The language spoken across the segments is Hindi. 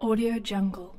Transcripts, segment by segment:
Audio Jungle.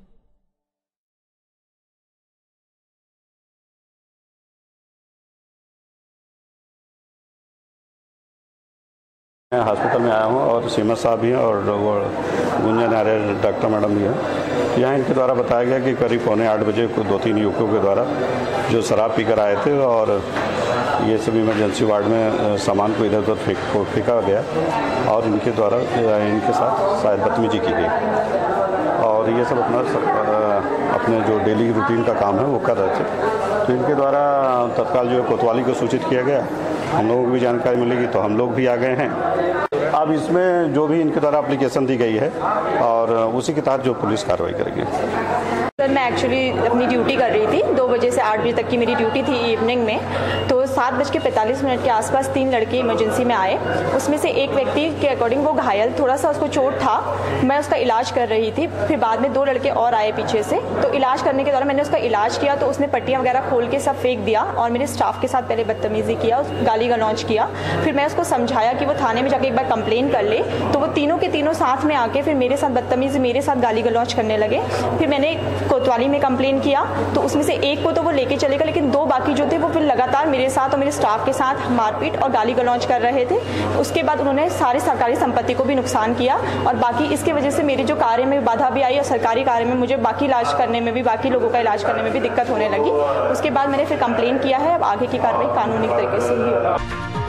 मैं हॉस्पिटल में आया हूँ और सीमा साहब भी हैं और वो गुंजन आर्य डॉक्टर मैडम भी हैं। यहाँ इनके द्वारा बताया गया कि करीब 7:45 बजे को 2-3 युवकों के द्वारा जो शराब पीकर आए थे और ये सब इमरजेंसी वार्ड में सामान को इधर उधर फेंका गया और इनके द्वारा इनके साथ शायद बदतमीजी की गई और ये सब अपने जो डेली रूटीन का काम है वो कर रहे थे। तो इनके द्वारा तत्काल जो है कोतवाली को सूचित किया गया। हम लोगों को भी जानकारी मिलेगी तो हम लोग भी आ गए हैं। अब इसमें जो भी इनके द्वारा एप्लीकेशन दी गई है और उसी के तहत जो पुलिस कार्रवाई करेगी। सर, मैं एक्चुअली अपनी ड्यूटी कर रही थी। 2 बजे से 8 बजे तक की मेरी ड्यूटी थी इवनिंग में। तो 7:45 के आसपास 3 लड़के इमरजेंसी में आए। उसमें से एक व्यक्ति के अकॉर्डिंग वो घायल, थोड़ा सा उसको चोट था। मैं उसका इलाज कर रही थी। फिर बाद में 2 लड़के और आए पीछे से। तो इलाज करने के दौरान मैंने उसका इलाज किया तो उसने पट्टियाँ वगैरह खोल के सब फेंक दिया और मेरे स्टाफ के साथ पहले बदतमीजी किया, गाली गलौज किया। फिर मैं उसको समझाया कि वो थाने में जाके एक बार कंप्लेन कर ले। तो वो तीनों के तीनों साथ में आके फिर मेरे साथ बदतमीजी, मेरे साथ गाली गलौज करने लगे। फिर मैंने कोतवाली में कंप्लेन किया तो उसमें से एक को तो वो लेके चले गए, लेकिन 2 बाकी जो थे वो फिर लगातार मेरे साथ और मेरे स्टाफ के साथ मारपीट और गाली गलौज कर रहे थे। उसके बाद उन्होंने सारी सरकारी संपत्ति को भी नुकसान किया और बाकी इसके वजह से मेरे जो कार्य में बाधा भी आई और सरकारी कार्य में मुझे बाकी इलाज करने में भी, बाकी लोगों का इलाज करने में भी दिक्कत होने लगी। उसके बाद मैंने फिर कंप्लेन किया है। अब आगे की कार्रवाई कानूनी तरीके से ही होगी।